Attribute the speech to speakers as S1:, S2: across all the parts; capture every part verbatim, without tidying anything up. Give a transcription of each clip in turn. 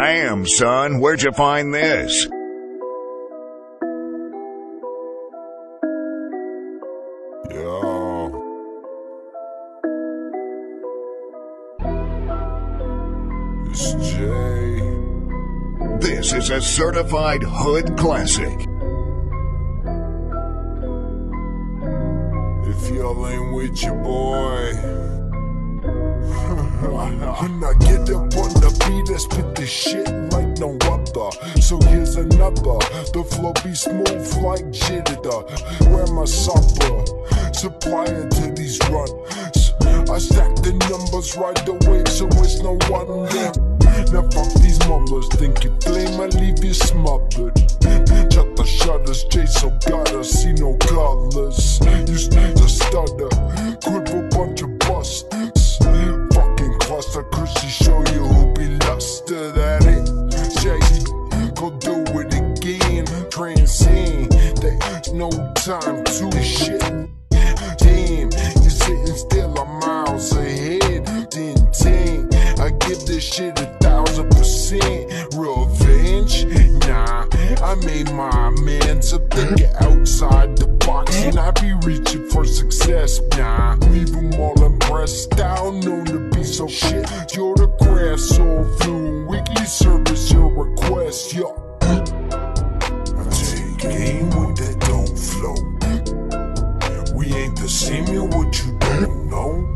S1: Damn, son, where'd you find this?
S2: Yo. It's Jay.
S1: This is a certified hood classic.
S2: If y'all ain't with your boy, when I get up on the beat, I spit this shit like no other. So here's another. The flow be smooth like jitter. Where my supper, supplier to these runs. I stack the numbers right away, so it's no wonder. Now fuck these mumblers, think you flame, I leave you smothered. Shut the shutters, Jay so gotta see no colors. Used to stutter, cripple bunch of busters. Fucking cluster, cause she show you who be lusted at it. Shady, go do it again. Transcend, there's no time to shit. Damn, you're sitting still, I'm miles ahead. Then ten, I give this shit a thousand percent. Revenge, nah, I made my amends. So think outside the box, and I be reaching for success. Nah, leave them all impressed. Down, known to be so shit. You're the grass, so fluent. Weekly service, your request, yo. I take aim with that dope flow. We ain't the same, you what you don't know.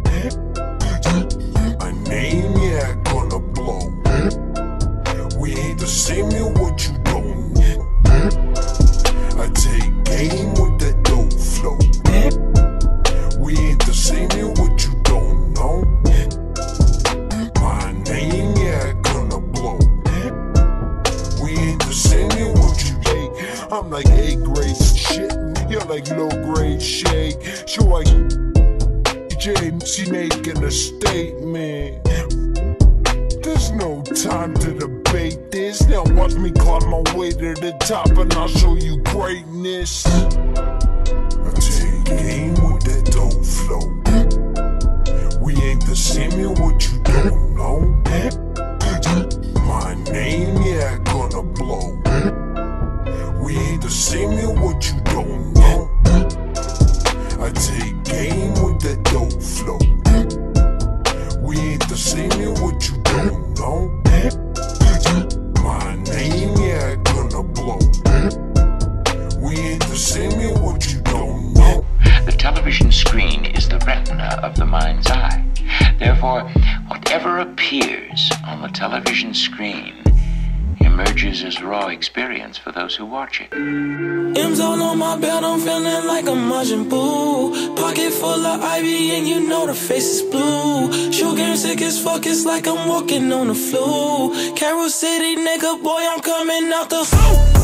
S2: A name, yeah, gonna blow. We ain't the same, you what you don't know. I take game with that dope flow. We ain't the same, you what you don't know. My name, yeah, gonna blow. We ain't the same, you what you take. I'm like A grade shit. You're like low grade shake. Sure, I J C making a statement. There's no time to debate this. Now watch me climb my way to the top, and I'll show you greatness. I take aim with that dope flow. We ain't the same, you what you don't know. My name, yeah, gonna blow. We ain't the same, you what you don't know. I take game with that dope flow. We ain't the same, you what you don't know. My name, yeah, gonna blow. We ain't the same, you what you don't know.
S3: The television screen is the retina of the mind's eye. Therefore, whatever appears on the television screen emerges as raw experience for those who watch it.
S4: M's all on my belt, I'm feeling like a Majin Buu. Pocket full of ivy and you know the face is blue. Shoe game sick as fuck, it's like I'm walking on the flu. Carol City nigga, boy, I'm coming out the